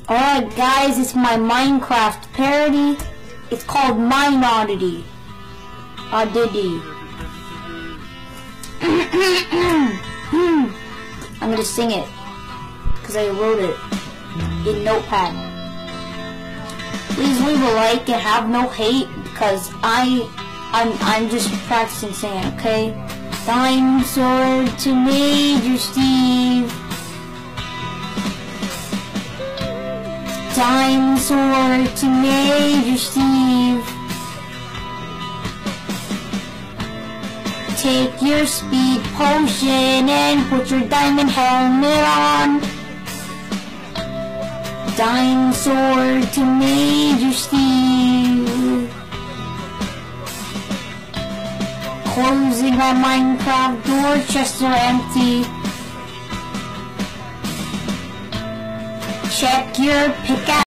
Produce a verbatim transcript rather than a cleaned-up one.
Alright guys, it's my Minecraft parody. It's called Mine Oddity. Oddity. I'm gonna sing it because I wrote it in Notepad. Please leave a like and have no hate because I I'm I'm just practicing singing, okay? Dinosaur to Major Steve. Dinosaur to Major Steve. Take your speed potion and put your diamond helmet on. Dinosaur to Major Steve. Closing our Minecraft door, chests are empty. Check your pickaxe.